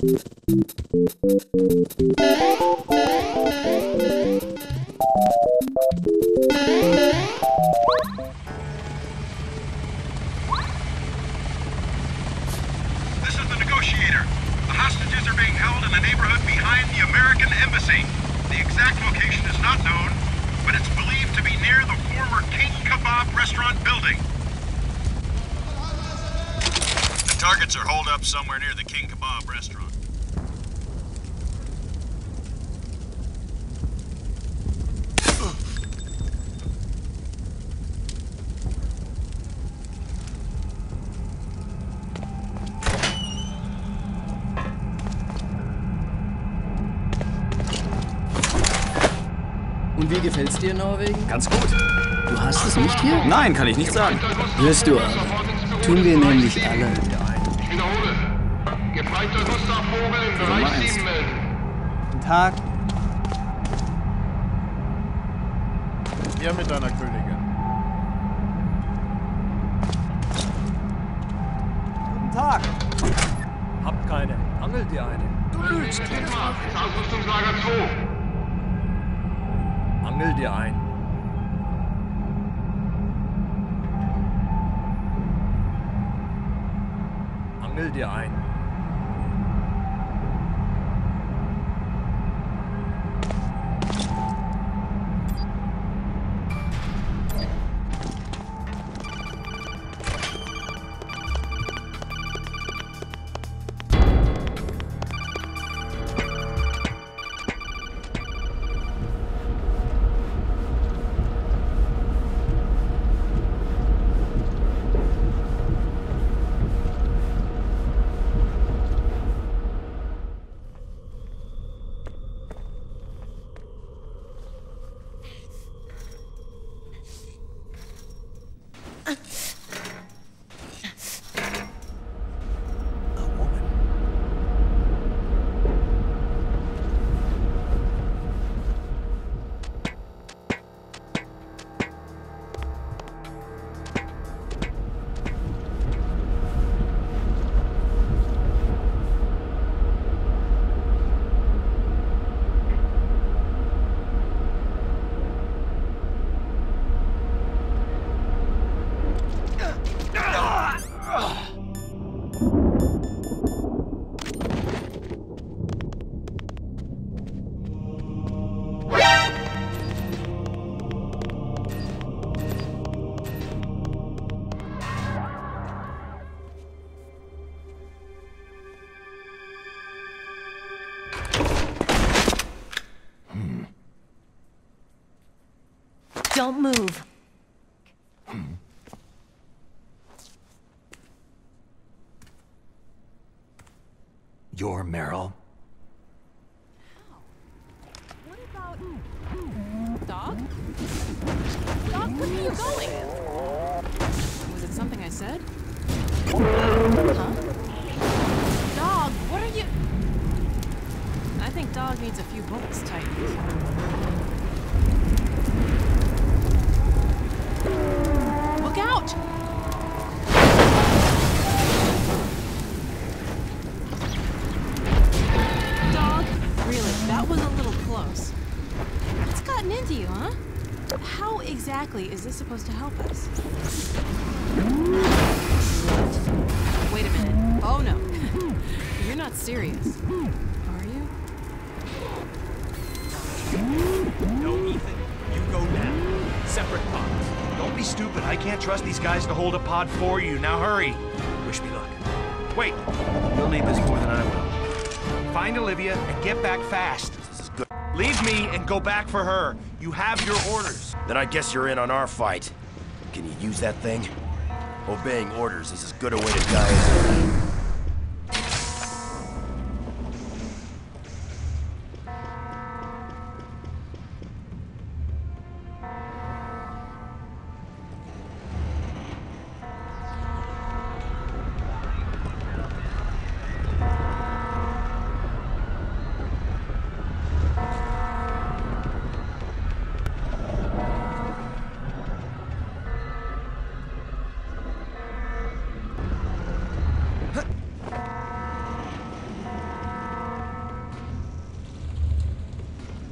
is the negotiator. The hostages are being held in the neighborhood behind the American Embassy. The exact location is not known, but it's believed to be near the former King Kebab restaurant building. The targets are holed up somewhere near the King Kebab restaurant. Und wie gefällt's dir in Norwegen? Ganz gut. Du hast es nicht hier? Nein, kann ich nicht sagen. Wirst du aber. Tun wir nämlich alle. Ich wiederhole. Gefreiter Gustavvogel im Bereich 7 melden. Guten Tag. Hier mit deiner Königin. Guten Tag. Habt keine. Angelt ihr eine? Du lügst. Ins Ausrüstungslager 2. Angel dir ein. Angel dir ein. Don't move. You're Meryl. What about... Dog? Dog, where are you going? Was it something I said? Huh? Dog, what are you... I think Dog needs a few bolts tightened. Look out! Dog, really, that was a little close. What's gotten into you, huh? How exactly is this supposed to help us? What? Wait a minute. Oh no. You're not serious. Are you? No, Ethan. You go now. Separate pods. Don't be stupid. I can't trust these guys to hold a pod for you. Now hurry. Wish me luck. Wait. You'll need this more than I will. Find Olivia and get back fast. This is good. Leave me and go back for her. You have your orders. Then I guess you're in on our fight. Can you use that thing? Obeying orders is as good a way to die as any.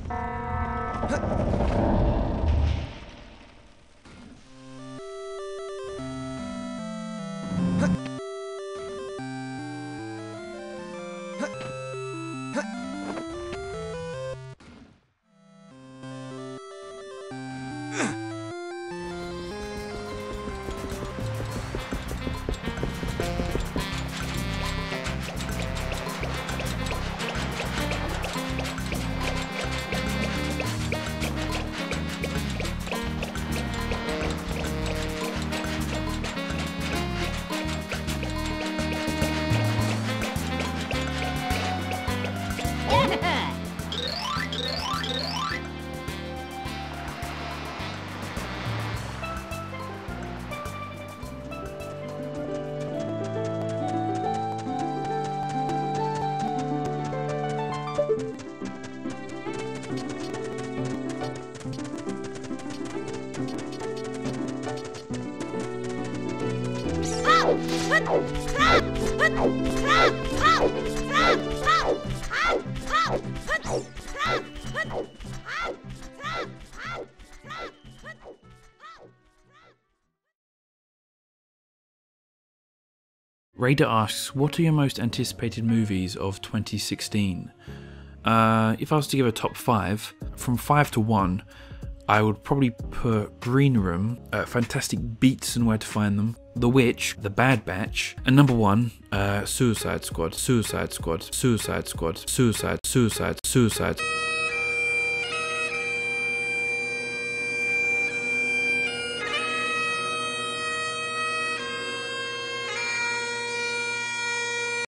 Raider asks, what are your most anticipated movies of 2016? If I was to give a top 5, from 5 to 1, I would probably put Green Room, Fantastic Beasts and Where to Find Them, The Witch, The Bad Batch, and number 1, Suicide Squad, Suicide Squad, Suicide Squad, Suicide.